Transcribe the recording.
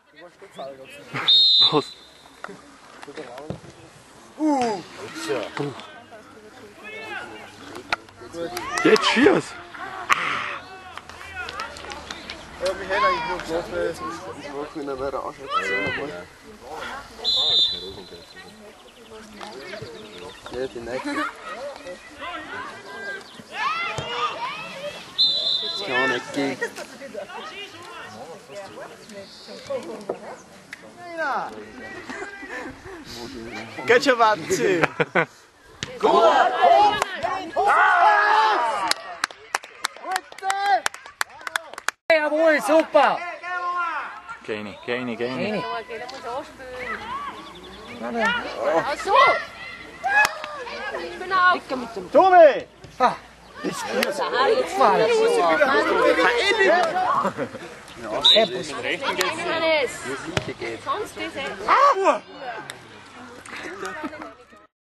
Was? Jetzt schieß! Ja, wir haben eigentlich nur gesagt, das macht mich nicht mehr anschauen. Ja, die nächste. Das kann auch nicht gehen. Geht schon warten! Jawohl, super! Geh nicht. Ach so! Ich bin auf! Tobi! Jetzt mal! Hannes! Sonst ist es.